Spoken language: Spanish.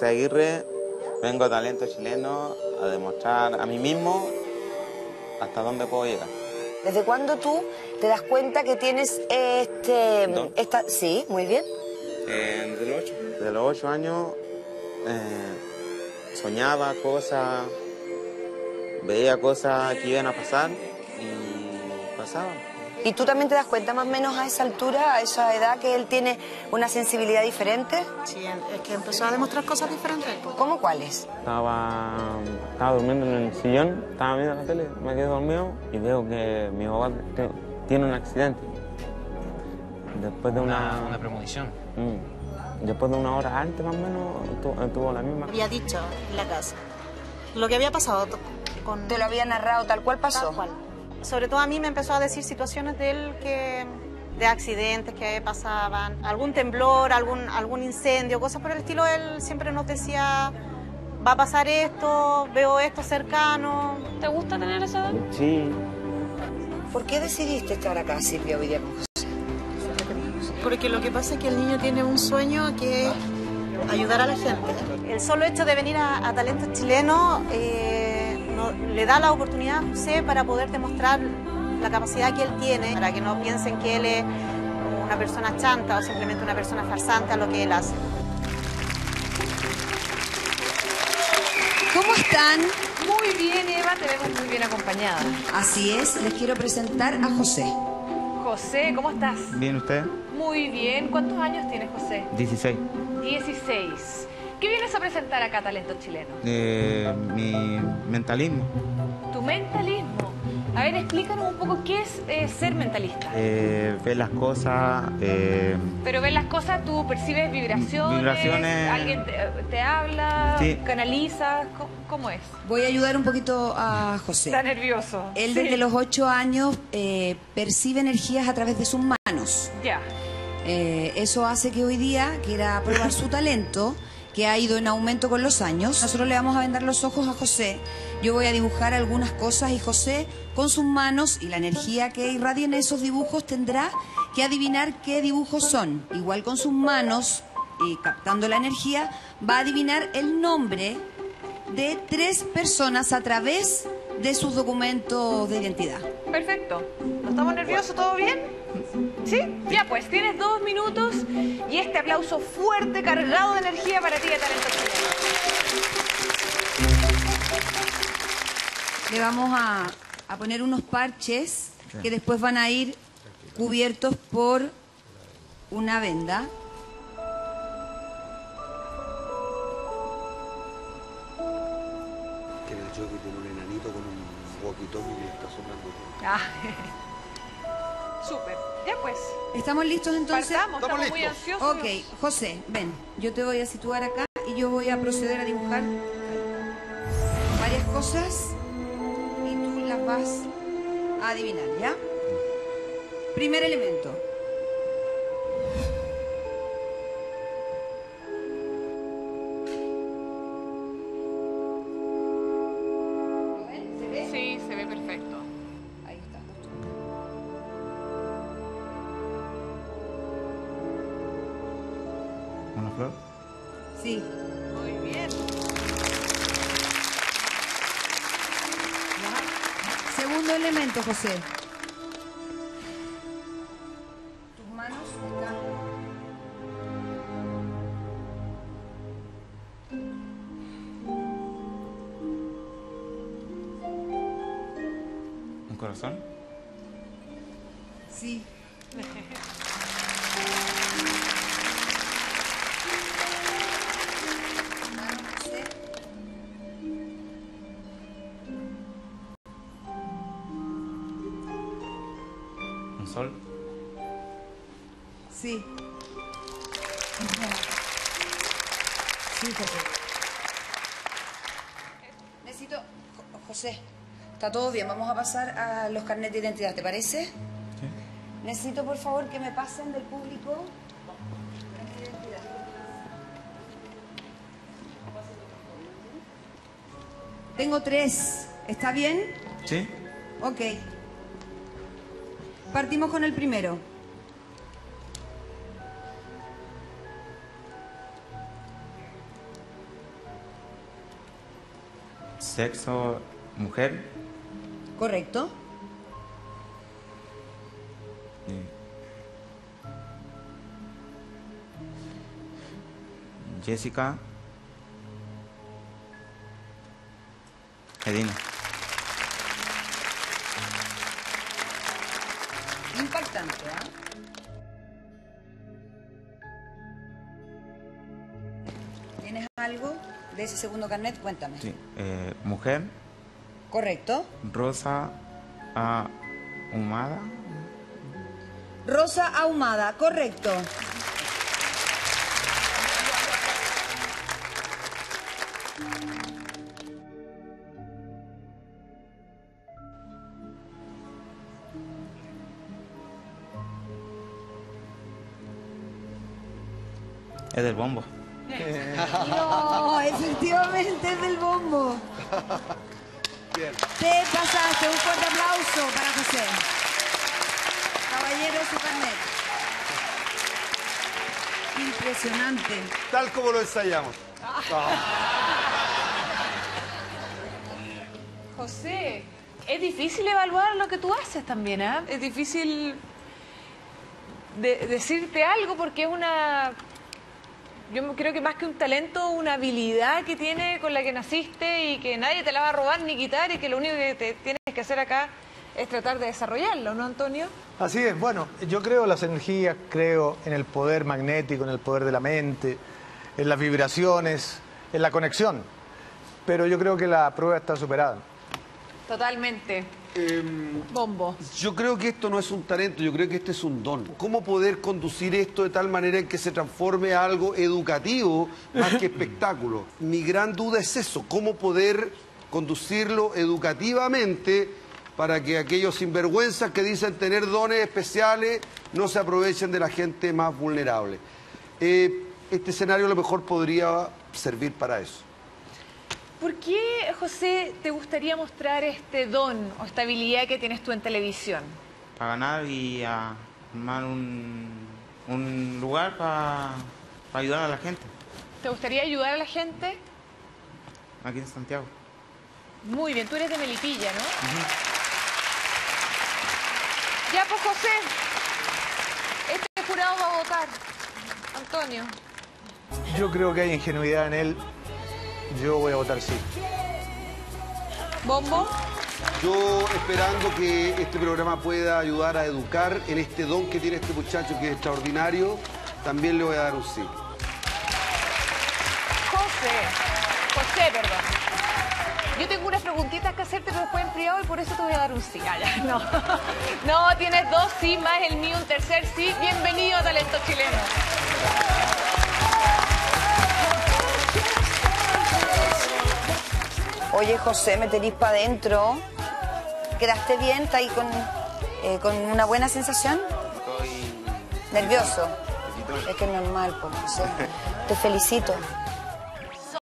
José Aguirre, vengo a Talento Chileno a demostrar a mí mismo hasta dónde puedo llegar. ¿Desde cuándo tú te das cuenta que tienes Sí, muy bien. De los 8. De los 8 años soñaba cosas, veía cosas que iban a pasar y pasaban. ¿Y tú también te das cuenta más o menos a esa altura, a esa edad, que él tiene una sensibilidad diferente? Sí, es que empezó a demostrar cosas diferentes. ¿Cómo cuáles? Estaba durmiendo en el sillón, estaba viendo la tele, me quedé dormido y veo que mi papá tiene un accidente. Después de una premonición. Después de una hora antes más o menos tuvo la misma. Había dicho en la casa lo que había pasado con... ¿Te lo había narrado tal cual pasó? Tal cual. Sobre todo a mí me empezó a decir situaciones de él de accidentes que pasaban, algún temblor, algún incendio, cosas por el estilo. Él siempre nos decía, va a pasar esto, veo esto cercano. ¿Te gusta tener esa edad? Sí. ¿Por qué decidiste estar acá, Silvia, hoy día con José? Porque lo que pasa es que el niño tiene un sueño que es ayudar a la gente. El solo hecho de venir a Talento Chileno le da la oportunidad a José para poder demostrar la capacidad que él tiene, para que no piensen que él es una persona chanta o simplemente una persona farsante a lo que él hace. ¿Cómo están? Muy bien, Eva, te vemos muy bien acompañada. Así es, les quiero presentar a José. José, ¿cómo estás? Bien, ¿usted? Muy bien. ¿Cuántos años tienes, José? 16. 16. ¿Qué vienes a presentar acá, Talento Chileno? Mi mentalismo. Tu mentalismo. A ver, explícanos un poco qué es ser mentalista. Ver las cosas. Pero ver las cosas, tú percibes vibraciones. Vibraciones. ¿Alguien te habla? Sí. ¿Canalizas? ¿Cómo es? Voy a ayudar un poquito a José. Está nervioso. Él Sí. desde los 8 años percibe energías a través de sus manos. Ya. Eso hace que hoy día quiera probar su talento, que ha ido en aumento con los años. Nosotros le vamos a vendar los ojos a José. Yo voy a dibujar algunas cosas y José, con sus manos y la energía que irradia en esos dibujos, tendrá que adivinar qué dibujos son. Igual con sus manos y captando la energía, va a adivinar el nombre de 3 personas a través de sus documentos de identidad. Perfecto. ¿No estamos nerviosos? ¿Todo bien? ¿Sí? Ya pues, tienes 2 minutos y este aplauso fuerte, cargado de energía para ti de Talento Chileno. Le vamos a poner unos parches que después van a ir cubiertos por una venda. Que en el jockey tiene un enanito con un walkie-talkie que le está soplando. Súper. Ya pues. ¿Estamos listos entonces? Partamos, estamos muy ansiosos. Ok, José, ven, yo te voy a situar acá y yo voy a proceder a dibujar varias cosas y tú las vas a adivinar, ¿ya? Primer elemento. ¿Lo ven? ¿Se ve? Sí, se ve perfecto. Ahí está. ¿Una flor? Sí. Muy bien. Segundo elemento, José. Tus manos están... ¿Un corazón? Sí. José. ¿Un sol? Sí. Sí, José. Necesito... José, está todo bien. Vamos a pasar a los carnets de identidad, ¿te parece? Sí. Necesito, por favor, que me pasen del público. Carnet de identidad. Tengo 3. ¿Está bien? ¿Sí? Ok. Partimos con el primero. Sexo, mujer. Correcto. Jessica. Edina. Impactante, ¿ah? ¿Tienes algo de ese segundo carnet? Cuéntame. Sí. Mujer. Correcto. Rosa Ahumada. Rosa Ahumada, correcto. Es del bombo. No, efectivamente es del bombo. Bien. Te pasaste. Un fuerte aplauso para José. Caballero, su carnet. Impresionante. Tal como lo ensayamos. José, es difícil evaluar lo que tú haces también, ¿ah? Es difícil decirte algo porque es una... Yo creo que más que un talento, una habilidad que tiene con la que naciste y que nadie te la va a robar ni quitar y que lo único que te tienes que hacer acá es tratar de desarrollarlo, ¿no, Antonio? Así es, bueno, yo creo en las energías, creo en el poder magnético, en el poder de la mente, en las vibraciones, en la conexión, pero yo creo que la prueba está superada. Totalmente. Bombo. Yo creo que esto no es un talento, yo creo que este es un don. ¿Cómo poder conducir esto de tal manera en que se transforme a algo educativo más que espectáculo? Mi gran duda es eso, cómo poder conducirlo educativamente para que aquellos sinvergüenzas que dicen tener dones especiales no se aprovechen de la gente más vulnerable. Este escenario a lo mejor podría servir para eso. ¿Por qué, José, te gustaría mostrar este don o esta habilidad que tienes tú en televisión? Para ganar y armar un lugar para ayudar a la gente. ¿Te gustaría ayudar a la gente? Aquí en Santiago. Muy bien, tú eres de Melipilla, ¿no? Ya, pues, José, este jurado va a votar. Antonio. Yo creo que hay ingenuidad en él, yo voy a votar sí. ¿Bombo? Yo, esperando que este programa pueda ayudar a educar en este don que tiene este muchacho que es extraordinario, también le voy a dar un sí. José, perdón. Yo tengo unas preguntitas que hacerte, pero después en privado y por eso te voy a dar un sí. Ah, ya, no. No, tienes dos sí más el mío, un tercer sí. Bienvenido a Talento Chileno. Oye, José, me tenís para adentro. ¿Quedaste bien? ¿Está ahí con una buena sensación? Estoy ¿Nervioso? Es que es normal, pues, José. Te felicito.